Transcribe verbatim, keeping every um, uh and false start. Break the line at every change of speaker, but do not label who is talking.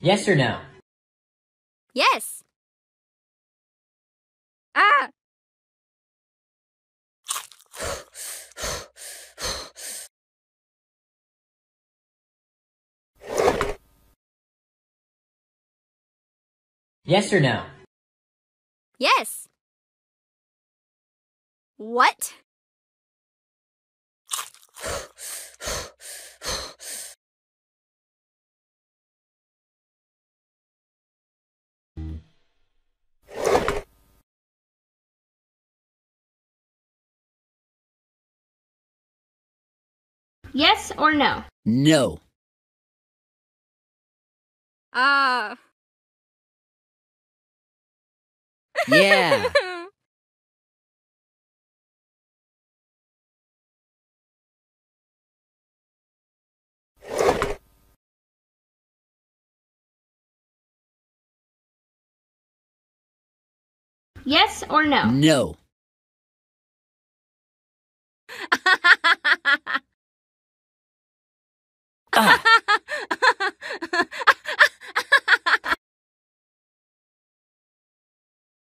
Yes or no?
Yes. Ah!
Yes or no?
Yes. What?
Yes or no?
No.
Ah.
Yeah.
Yes or no?
No. Ah.